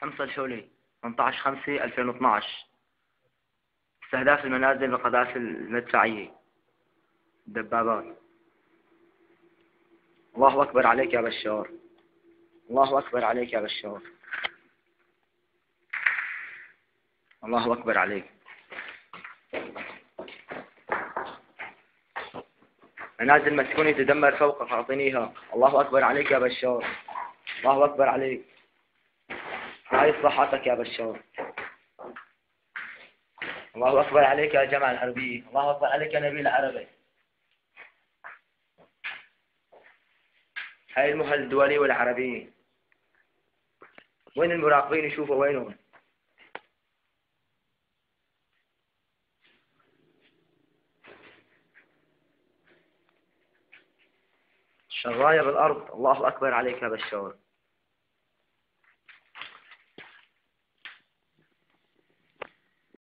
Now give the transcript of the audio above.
حمص الحولي 18/5/2012. استهداف المنازل بالقذائف المدفعية الدبابات. الله أكبر عليك يا بشار، الله أكبر عليك يا بشار، الله أكبر عليك. منازل مسكونة تدمر فوق قاطنيها. الله أكبر عليك يا بشار، الله أكبر عليك. هاي صحتك يا بشار. الله أكبر عليك يا جامعة العربية، الله أكبر عليك يا نبيل العربي. هاي المهل الدولية والعربية. وين المراقبين يشوفوا وينهم؟ شراية بالأرض. الله أكبر عليك يا بشار.